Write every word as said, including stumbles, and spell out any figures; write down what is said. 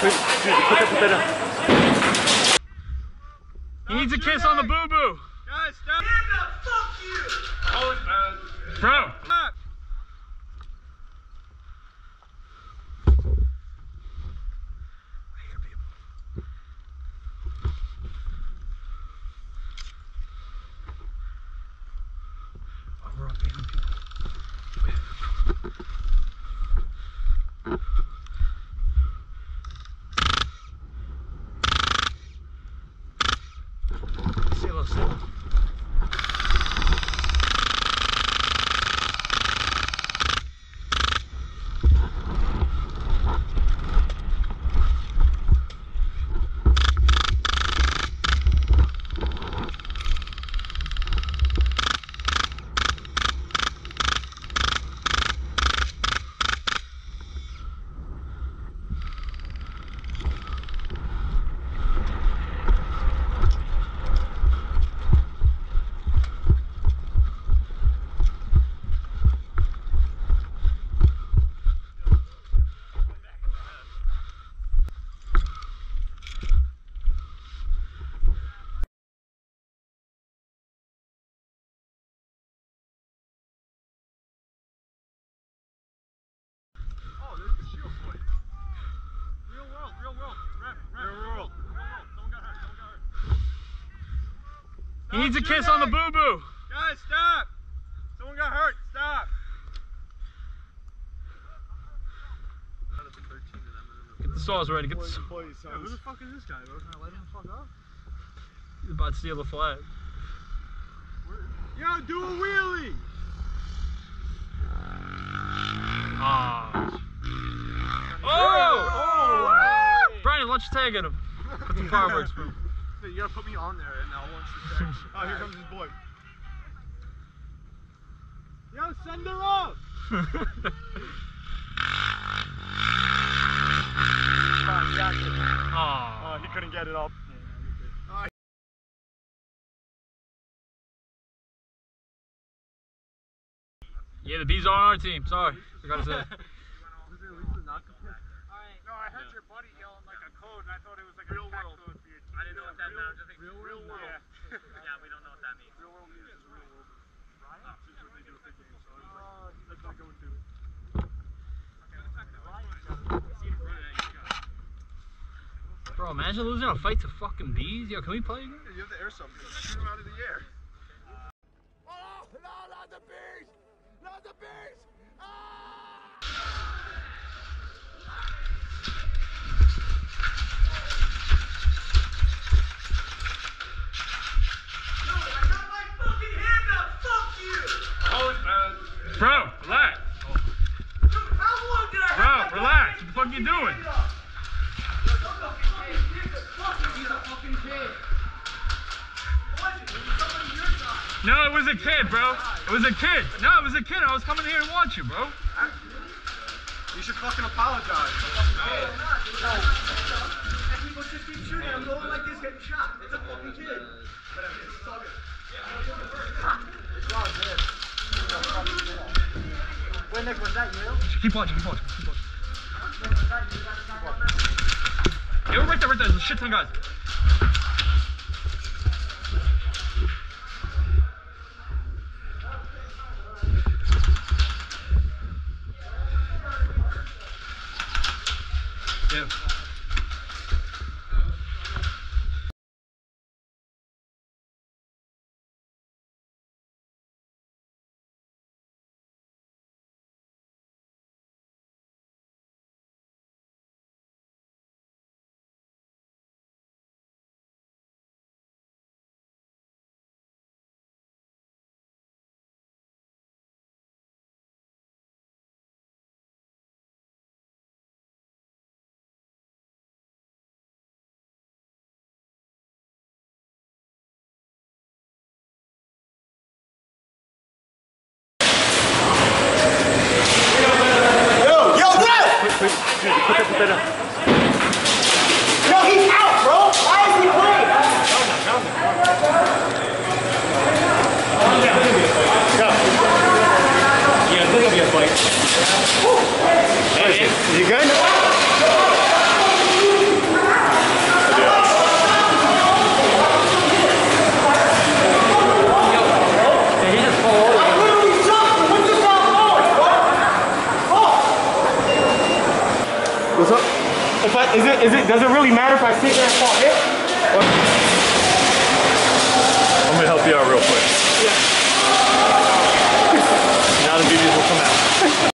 He needs a kiss on the boo-boo. Guys, stop. Fuck you. Oh, uh, bro. Stop. Silo, silo. He needs a kiss on the boo-boo. Guys, stop. Someone got hurt. Stop. Get the saws ready. Get the saws. Yeah, who the fuck is this guy, bro? Can I let him the fuck up? He's about to steal the flag. Yo, do a wheelie. Ah. Oh! Oh! Brian, launch a tag at him. Put some fireworks for him. You gotta put me on there and I'll launch the tag. Oh, here comes his boy. Yo, send her up! Oh, he couldn't get it up. Yeah, the bees are on our team. Sorry, forgot to say. No, I heard your buddy yelling like a code, and I thought it was like real a world code for your team. I didn't know what that meant. Just like real, real world. Yeah. Yeah, we don't know what that means. Real world means is real world. Right? Oh, this is what they do with the game. So I was like, that's not going to. Bro, imagine losing a fight to fucking bees. Yo, can we play again? Yeah, you have the airsoft. Shoot them out of the air. Oh, no, not the bees! Not the bees! Bro, relax. Dude, how long did I Bro, relax. What the fuck are you doing? He's a fucking kid. No, it was a kid, bro. It was a kid. No, it was a kid. I was coming here to watch you, bro. You should fucking apologize. And people just keep shooting. I'm going like this, getting shot. It's a fucking kid. But I'm just talking. Wait, Nick, was that you? Keep watching, keep watching, keep watching. Yeah, we're right there, right there. There's a shit ton of guys. Yeah. Yo, he's out, bro! Why is he playing? Yeah, I think it'll be a fight. Hey, is he good? What's up? If I, is it, is it, does it really matter if I sit there and fall hit? Or... I'm gonna help you out real quick. Yeah.